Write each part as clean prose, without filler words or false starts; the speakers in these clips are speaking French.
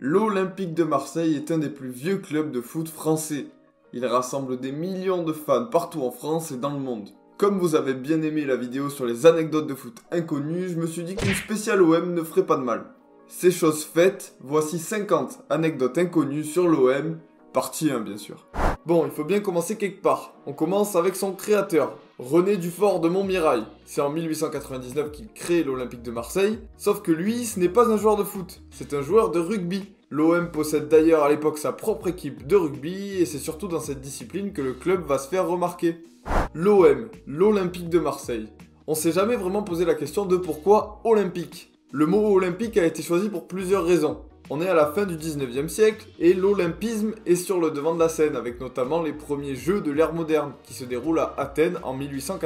L'Olympique de Marseille est un des plus vieux clubs de foot français. Il rassemble des millions de fans partout en France et dans le monde. Comme vous avez bien aimé la vidéo sur les anecdotes de foot inconnues, je me suis dit qu'une spéciale OM ne ferait pas de mal. C'est chose faite, voici 50 anecdotes inconnues sur l'OM, partie 1 bien sûr. Bon, il faut bien commencer quelque part. On commence avec son créateur, René Dufort de Montmirail. C'est en 1899 qu'il crée l'Olympique de Marseille, sauf que lui, ce n'est pas un joueur de foot, c'est un joueur de rugby. L'OM possède d'ailleurs à l'époque sa propre équipe de rugby, et c'est surtout dans cette discipline que le club va se faire remarquer. L'OM, l'Olympique de Marseille. On s'est jamais vraiment posé la question de pourquoi olympique. Le mot olympique a été choisi pour plusieurs raisons. On est à la fin du 19e siècle et l'olympisme est sur le devant de la scène avec notamment les premiers jeux de l'ère moderne qui se déroulent à Athènes en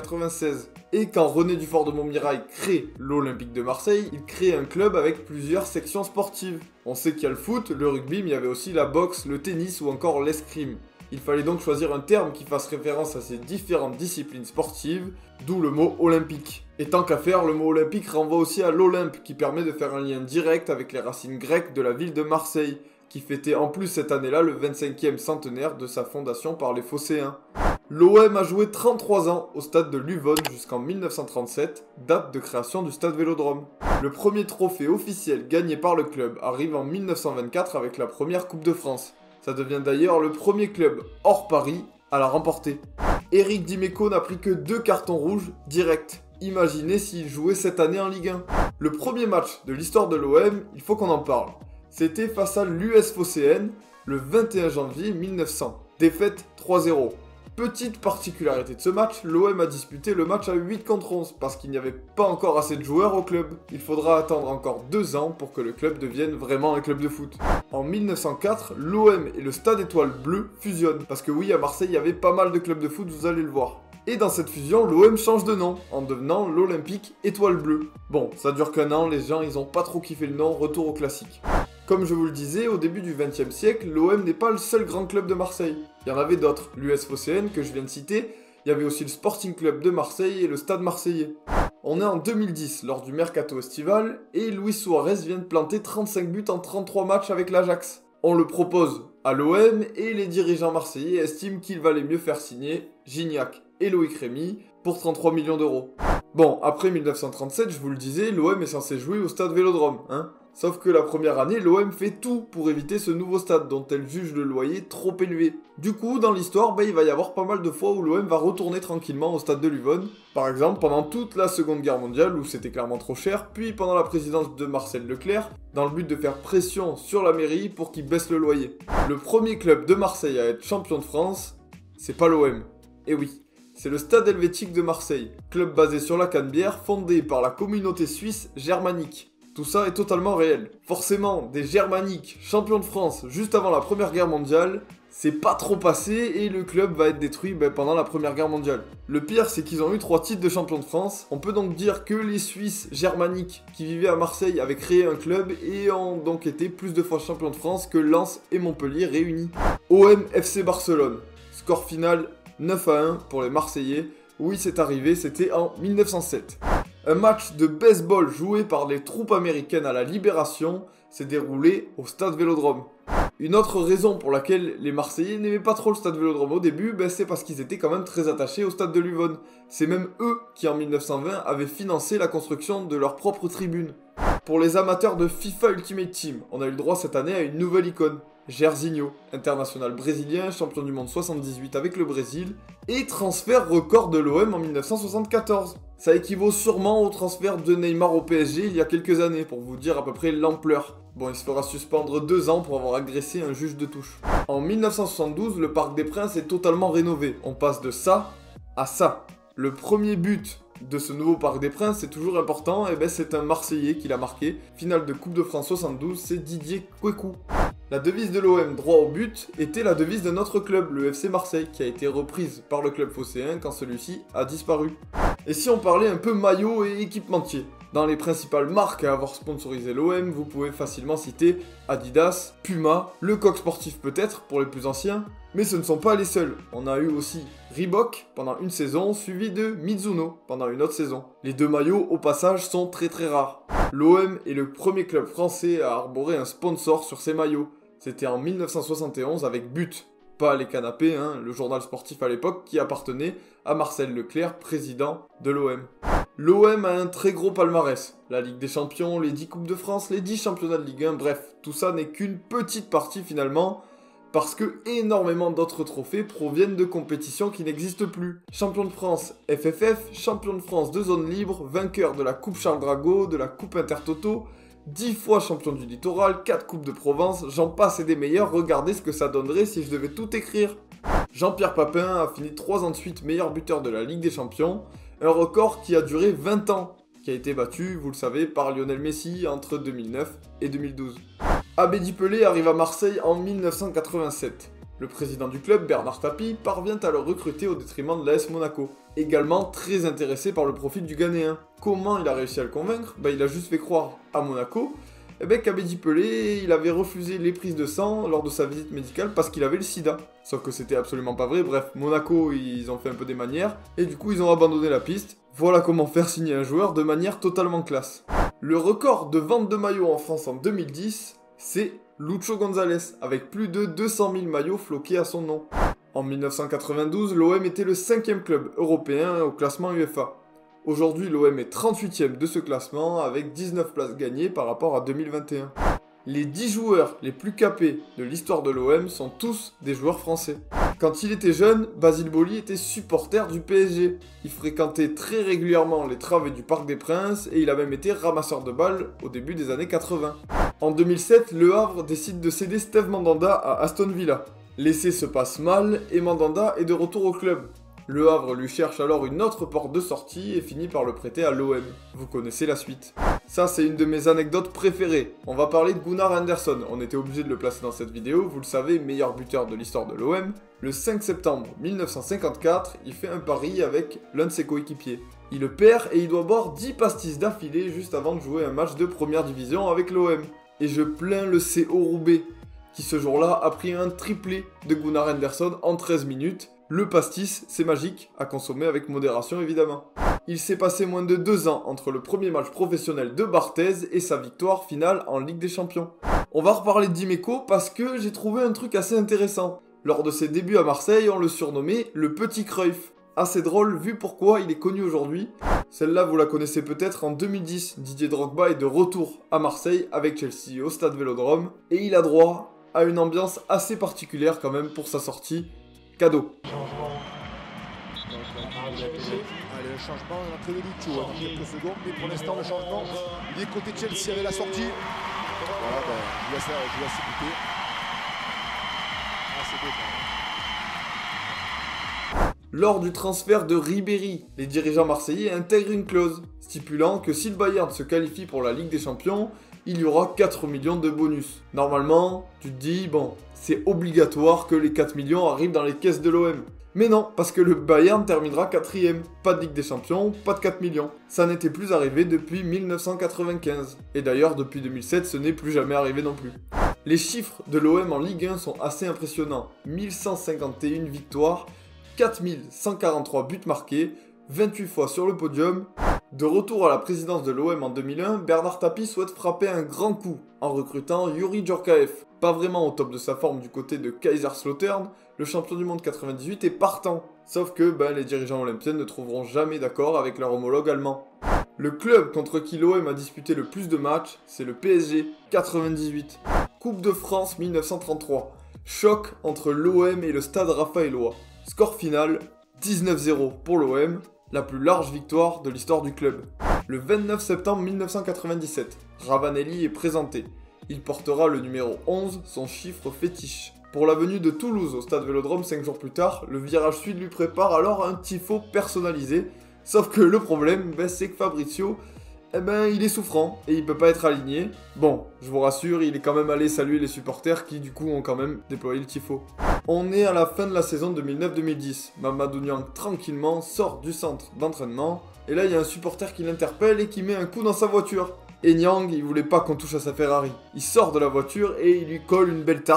1896. Et quand René Dufort de Montmirail crée l'Olympique de Marseille, il crée un club avec plusieurs sections sportives. On sait qu'il y a le foot, le rugby, mais il y avait aussi la boxe, le tennis ou encore l'escrime. Il fallait donc choisir un terme qui fasse référence à ces différentes disciplines sportives, d'où le mot olympique. Et tant qu'à faire, le mot olympique renvoie aussi à l'Olympe, qui permet de faire un lien direct avec les racines grecques de la ville de Marseille, qui fêtait en plus cette année-là le 25e centenaire de sa fondation par les Phocéens. L'OM a joué 33 ans au stade de Luvonne jusqu'en 1937, date de création du stade Vélodrome. Le premier trophée officiel gagné par le club arrive en 1924 avec la première Coupe de France. Ça devient d'ailleurs le premier club hors Paris à la remporter. Eric Dimeco n'a pris que 2 cartons rouges directs. Imaginez s'il jouait cette année en Ligue 1. Le premier match de l'histoire de l'OM, il faut qu'on en parle. C'était face à l'US Phocéenne le 21 janvier 1900. Défaite 3-0. Petite particularité de ce match, l'OM a disputé le match à 8 contre 11 parce qu'il n'y avait pas encore assez de joueurs au club. Il faudra attendre encore 2 ans pour que le club devienne vraiment un club de foot. En 1904, l'OM et le Stade Étoile Bleue fusionnent. Parce que oui, à Marseille, il y avait pas mal de clubs de foot, vous allez le voir. Et dans cette fusion, l'OM change de nom, en devenant l'Olympique Étoile Bleue. Bon, ça dure qu'un an, les gens ils ont pas trop kiffé le nom, retour au classique. Comme je vous le disais, au début du XXe siècle, l'OM n'est pas le seul grand club de Marseille. Il y en avait d'autres, l'US Phocéenne que je viens de citer, il y avait aussi le Sporting Club de Marseille et le Stade Marseillais. On est en 2010, lors du mercato estival, et Luis Suarez vient de planter 35 buts en 33 matchs avec l'Ajax. On le propose à l'OM et les dirigeants marseillais estiment qu'il valait mieux faire signer Gignac et Loïc Rémy pour 33 millions d'euros. Bon, après 1937, je vous le disais, l'OM est censé jouer au stade Vélodrome, hein. Sauf que la première année, l'OM fait tout pour éviter ce nouveau stade dont elle juge le loyer trop élevé. Du coup, dans l'histoire, il va y avoir pas mal de fois où l'OM va retourner tranquillement au stade de Luvonne. Par exemple, pendant toute la Seconde Guerre mondiale où c'était clairement trop cher, puis pendant la présidence de Marcel Leclerc, dans le but de faire pression sur la mairie pour qu'il baisse le loyer. Le premier club de Marseille à être champion de France, c'est pas l'OM. Et oui. C'est le Stade Helvétique de Marseille, club basé sur la Canebière, fondé par la communauté suisse germanique. Tout ça est totalement réel. Forcément, des germaniques champions de France juste avant la Première Guerre mondiale, c'est pas trop passé et le club va être détruit pendant la Première Guerre mondiale. Le pire, c'est qu'ils ont eu 3 titres de champion de France. On peut donc dire que les Suisses germaniques qui vivaient à Marseille avaient créé un club et ont donc été plus de fois champions de France que Lens et Montpellier réunis. OM FC Barcelone. Score final 9-1 pour les Marseillais. Oui, c'est arrivé, c'était en 1907. Un match de baseball joué par les troupes américaines à la Libération s'est déroulé au stade Vélodrome. Une autre raison pour laquelle les Marseillais n'aimaient pas trop le stade Vélodrome au début, c'est parce qu'ils étaient quand même très attachés au stade de Luvonne. C'est même eux qui en 1920 avaient financé la construction de leur propre tribune. Pour les amateurs de FIFA Ultimate Team, on a eu le droit cette année à une nouvelle icône. Jairzinho, international brésilien, champion du monde 78 avec le Brésil, et transfert record de l'OM en 1974. Ça équivaut sûrement au transfert de Neymar au PSG il y a quelques années, pour vous dire à peu près l'ampleur. Bon, il se fera suspendre 2 ans pour avoir agressé un juge de touche. En 1972, le Parc des Princes est totalement rénové. On passe de ça à ça. Le premier but de ce nouveau Parc des Princes, c'est toujours important, c'est un Marseillais qui l'a marqué. Finale de Coupe de France 72, c'est Didier Quécou. La devise de l'OM, droit au but, était la devise de notre club, le FC Marseille, qui a été reprise par le club phocéen quand celui-ci a disparu. Et si on parlait un peu maillot et équipementier? Dans les principales marques à avoir sponsorisé l'OM, vous pouvez facilement citer Adidas, Puma, Le Coq Sportif peut-être pour les plus anciens, mais ce ne sont pas les seuls. On a eu aussi Reebok pendant une saison, suivi de Mizuno pendant une autre saison. Les 2 maillots au passage sont très rares. L'OM est le premier club français à arborer un sponsor sur ses maillots. C'était en 1971 avec But. Pas les canapés, hein, le journal sportif à l'époque qui appartenait à Marcel Leclerc, président de l'OM. L'OM a un très gros palmarès. La Ligue des Champions, les 10 Coupes de France, les 10 championnats de Ligue 1, bref, tout ça n'est qu'une petite partie finalement, parce que énormément d'autres trophées proviennent de compétitions qui n'existent plus. Champion de France FFF, champion de France de zone libre, vainqueur de la Coupe Charles Drago, de la Coupe Intertoto, 10 fois champion du littoral, 4 Coupes de Provence, j'en passe et des meilleurs, regardez ce que ça donnerait si je devais tout écrire. Jean-Pierre Papin a fini 3 ans de suite meilleur buteur de la Ligue des Champions, un record qui a duré 20 ans, qui a été battu, vous le savez, par Lionel Messi entre 2009 et 2012. Abedi Pelé arrive à Marseille en 1987. Le président du club, Bernard Tapie, parvient à le recruter au détriment de l'AS Monaco. Également très intéressé par le profil du Ghanéen. Comment il a réussi à le convaincre? Il a juste fait croire à Monaco qu'Abedi Pelé, il avait refusé les prises de sang lors de sa visite médicale parce qu'il avait le sida. Sauf que c'était absolument pas vrai, bref, Monaco, ils ont fait un peu des manières, et du coup ils ont abandonné la piste. Voilà comment faire signer un joueur de manière totalement classe. Le record de vente de maillots en France en 2010, c'est Lucho González, avec plus de 200 000 maillots floqués à son nom. En 1992, l'OM était le 5e club européen au classement UEFA. Aujourd'hui, l'OM est 38e de ce classement avec 19 places gagnées par rapport à 2021. Les 10 joueurs les plus capés de l'histoire de l'OM sont tous des joueurs français. Quand il était jeune, Basile Boli était supporter du PSG. Il fréquentait très régulièrement les travées du Parc des Princes et il a même été ramasseur de balles au début des années 80. En 2007, Le Havre décide de céder Steve Mandanda à Aston Villa. L'essai se passe mal et Mandanda est de retour au club. Le Havre lui cherche alors une autre porte de sortie et finit par le prêter à l'OM. Vous connaissez la suite. Ça, c'est une de mes anecdotes préférées. On va parler de Gunnar Andersson. On était obligé de le placer dans cette vidéo, vous le savez, meilleur buteur de l'histoire de l'OM. Le 5 septembre 1954, il fait un pari avec l'un de ses coéquipiers. Il le perd et il doit boire 10 pastis d'affilée juste avant de jouer un match de première division avec l'OM. Et je plains le CO Roubaix, qui ce jour-là a pris un triplé de Gunnar Andersson en 13 minutes. Le pastis, c'est magique, à consommer avec modération évidemment. Il s'est passé moins de 2 ans entre le premier match professionnel de Barthez et sa victoire finale en Ligue des Champions. On va reparler de Dimeco parce que j'ai trouvé un truc assez intéressant. Lors de ses débuts à Marseille, on le surnommait le Petit Cruyff. Assez drôle vu pourquoi il est connu aujourd'hui. Celle-là, vous la connaissez peut-être, en 2010, Didier Drogba est de retour à Marseille avec Chelsea au Stade Vélodrome et il a droit à une ambiance assez particulière quand même pour sa sortie. Cadeau. Allez, le changement à l'entrée de Lucho dans quelques secondes, mais pour l'instant le changement, il est côté Chelsea avec la sortie. Voilà, je laisse écouter. Ah, c'est beau quand même. Lors du transfert de Ribéry, les dirigeants marseillais intègrent une clause stipulant que si le Bayern se qualifie pour la Ligue des Champions, il y aura 4 millions de bonus. Normalement, tu te dis, bon, c'est obligatoire que les 4 millions arrivent dans les caisses de l'OM. Mais non, parce que le Bayern terminera 4ème. Pas de Ligue des Champions, pas de 4 millions. Ça n'était plus arrivé depuis 1995. Et d'ailleurs, depuis 2007, ce n'est plus jamais arrivé non plus. Les chiffres de l'OM en Ligue 1 sont assez impressionnants. 1151 victoires, 4143 buts marqués, 28 fois sur le podium. De retour à la présidence de l'OM en 2001, Bernard Tapie souhaite frapper un grand coup en recrutant Youri Djorkaeff. Pas vraiment au top de sa forme du côté de Kaiserslautern, le champion du monde 98 est partant. Sauf que les dirigeants olympiens ne trouveront jamais d'accord avec leur homologue allemand. Le club contre qui l'OM a disputé le plus de matchs, c'est le PSG, 98. Coupe de France 1933. Choc entre l'OM et le Stade Raphaélois. Score final, 19-0 pour l'OM, la plus large victoire de l'histoire du club. Le 29 septembre 1997, Ravanelli est présenté. Il portera le numéro 11, son chiffre fétiche. Pour la venue de Toulouse au Stade Vélodrome 5 jours plus tard, le virage sud lui prépare alors un tifo personnalisé. Sauf que le problème, c'est que Fabrizio, il est souffrant et il peut pas être aligné. Bon, je vous rassure, il est quand même allé saluer les supporters qui du coup ont quand même déployé le tifo. On est à la fin de la saison 2009-2010. Mamadou Niang tranquillement sort du centre d'entraînement et là il y a un supporter qui l'interpelle et qui met un coup dans sa voiture. Et Niang, il voulait pas qu'on touche à sa Ferrari. Il sort de la voiture et il lui colle une belle tarte.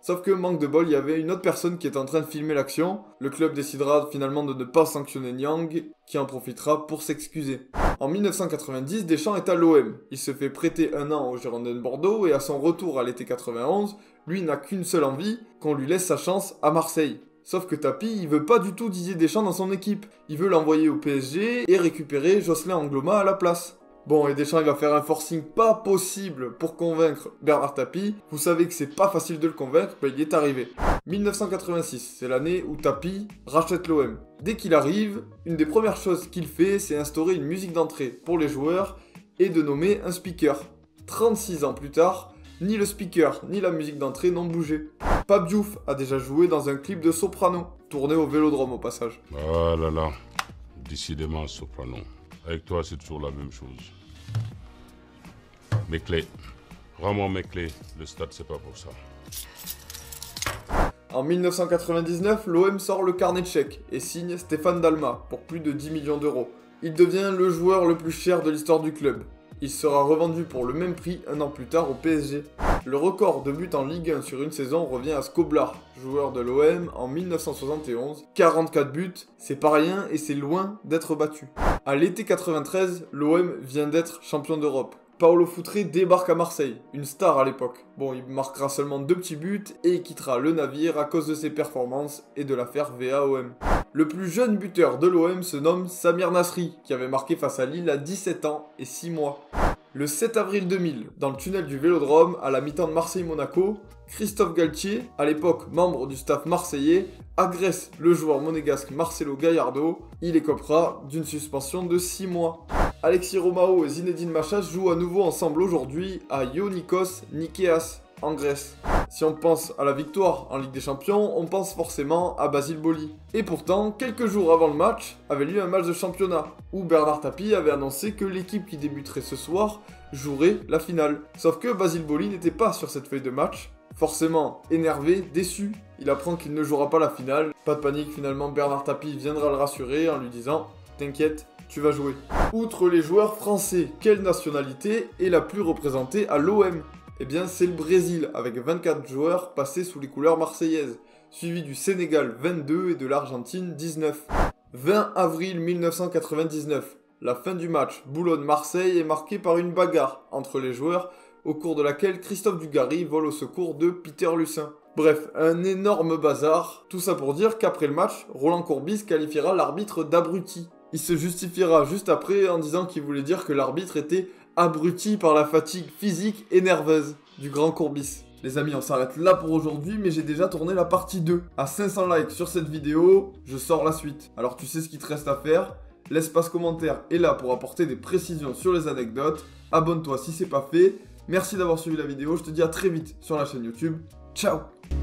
Sauf que manque de bol, il y avait une autre personne qui était en train de filmer l'action. Le club décidera finalement de ne pas sanctionner Niang, qui en profitera pour s'excuser. En 1990, Deschamps est à l'OM. Il se fait prêter 1 an au Girondins de Bordeaux et à son retour à l'été 91, lui n'a qu'une seule envie, qu'on lui laisse sa chance à Marseille. Sauf que Tapi, il veut pas du tout Didier Deschamps dans son équipe. Il veut l'envoyer au PSG et récupérer Jocelyn Angloma à la place. Bon, et Deschamps il va faire un forcing pas possible pour convaincre Bernard Tapie. Vous savez que c'est pas facile de le convaincre, mais il est arrivé. 1986, c'est l'année où Tapie rachète l'OM. Dès qu'il arrive, une des premières choses qu'il fait, c'est instaurer une musique d'entrée pour les joueurs et de nommer un speaker. 36 ans plus tard, ni le speaker ni la musique d'entrée n'ont bougé. Pape Diouf a déjà joué dans un clip de Soprano, tourné au Vélodrome au passage. Ah là là, décidément Soprano. Avec toi, c'est toujours la même chose. Mes clés. Rends-moi mes clés. Le stade, c'est pas pour ça. En 1999, l'OM sort le carnet de chèques et signe Stéphane Dalma pour plus de 10 millions d'euros. Il devient le joueur le plus cher de l'histoire du club. Il sera revendu pour le même prix 1 an plus tard au PSG. Le record de buts en Ligue 1 sur une saison revient à Skoblar, joueur de l'OM en 1971. 44 buts, c'est pas rien et c'est loin d'être battu. À l'été 93, l'OM vient d'être champion d'Europe. Paolo Foutré débarque à Marseille, une star à l'époque. Bon, il marquera seulement 2 petits buts et il quittera le navire à cause de ses performances et de l'affaire VAOM. Le plus jeune buteur de l'OM se nomme Samir Nasri, qui avait marqué face à Lille à 17 ans et 6 mois. Le 7 avril 2000, dans le tunnel du Vélodrome, à la mi-temps de Marseille-Monaco, Christophe Galtier, à l'époque membre du staff marseillais, agresse le joueur monégasque Marcelo Gallardo. Il écopera d'une suspension de 6 mois. Alexis Romao et Zinedine Machas jouent à nouveau ensemble aujourd'hui à Ionikos Nikeas, en Grèce. Si on pense à la victoire en Ligue des Champions, on pense forcément à Basile Boli. Et pourtant, quelques jours avant le match, avait lieu un match de championnat, où Bernard Tapie avait annoncé que l'équipe qui débuterait ce soir jouerait la finale. Sauf que Basile Boli n'était pas sur cette feuille de match. Forcément, énervé, déçu, il apprend qu'il ne jouera pas la finale. Pas de panique, finalement Bernard Tapie viendra le rassurer en lui disant « T'inquiète, tu vas jouer ». Outre les joueurs français, quelle nationalité est la plus représentée à l'OM ? Eh bien, c'est le Brésil, avec 24 joueurs passés sous les couleurs marseillaises, suivi du Sénégal 22 et de l'Argentine 19. 20 avril 1999, la fin du match Boulogne-Marseille est marquée par une bagarre entre les joueurs, au cours de laquelle Christophe Dugarry vole au secours de Peter Lussin. Bref, un énorme bazar, tout ça pour dire qu'après le match, Roland Courbis qualifiera l'arbitre d'abruti. Il se justifiera juste après en disant qu'il voulait dire que l'arbitre était abruti par la fatigue physique et nerveuse du grand Courbis. Les amis, on s'arrête là pour aujourd'hui, mais j'ai déjà tourné la partie 2. À 500 likes sur cette vidéo, je sors la suite. Alors tu sais ce qu'il te reste à faire, l'espace commentaire est là pour apporter des précisions sur les anecdotes. Abonne-toi si c'est pas fait. Merci d'avoir suivi la vidéo, je te dis à très vite sur la chaîne YouTube. Ciao!